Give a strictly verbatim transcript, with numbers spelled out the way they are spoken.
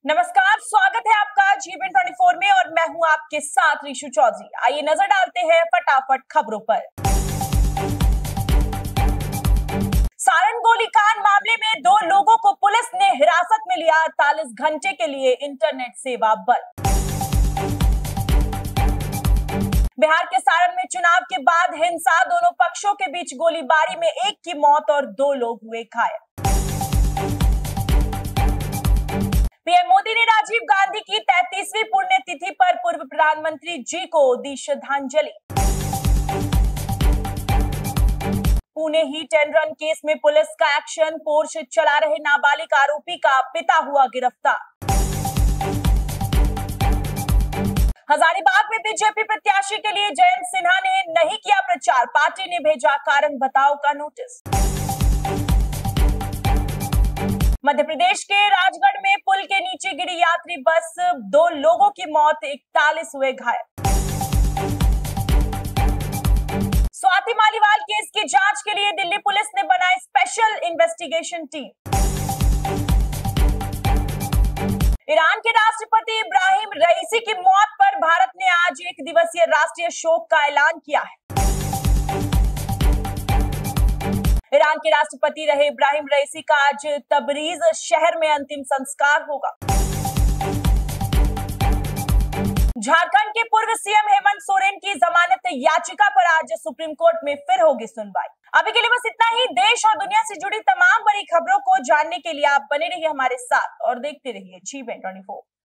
नमस्कार, स्वागत है आपका जीवन चौबीस में और मैं हूं आपके साथ ऋषु चौधरी। आइए नजर डालते हैं फटाफट खबरों पर। सारण गोलीकांड मामले में दो लोगों को पुलिस ने हिरासत में लिया। अड़तालीस घंटे के लिए इंटरनेट सेवा बंद। बिहार के सारण में चुनाव के बाद हिंसा, दोनों पक्षों के बीच गोलीबारी में एक की मौत और दो लोग हुए घायल। पीएम मोदी ने राजीव गांधी की तैंतीसवीं पुण्यतिथि पर पूर्व प्रधानमंत्री जी को दी श्रद्धांजलि। Pune hit and run case में पुलिस का एक्शन, पोर्श चला रहे नाबालिग आरोपी का पिता हुआ गिरफ्तार। हजारीबाग में बीजेपी प्रत्याशी के लिए जयंत सिन्हा ने नहीं किया प्रचार, पार्टी ने भेजा कारण बताओ का नोटिस। मध्य प्रदेश के राजगढ़ में पुल के नीचे गिरी यात्री बस, दो लोगों की मौत, इकतालीस हुए घायल। स्वाति मालीवाल केस की जांच के लिए दिल्ली पुलिस ने बनाई स्पेशल इन्वेस्टिगेशन टीम। ईरान के राष्ट्रपति इब्राहिम रईसी की मौत पर भारत ने आज एक दिवसीय राष्ट्रीय शोक का ऐलान किया है। ईरान के राष्ट्रपति रहे इब्राहिम रईसी का आज तबरीज शहर में अंतिम संस्कार होगा। झारखंड के पूर्व सीएम हेमंत सोरेन की जमानत याचिका पर आज सुप्रीम कोर्ट में फिर होगी सुनवाई। अभी के लिए बस इतना ही। देश और दुनिया से जुड़ी तमाम बड़ी खबरों को जानने के लिए आप बने रहिए हमारे साथ और देखते रहिए जीवन चौबीस।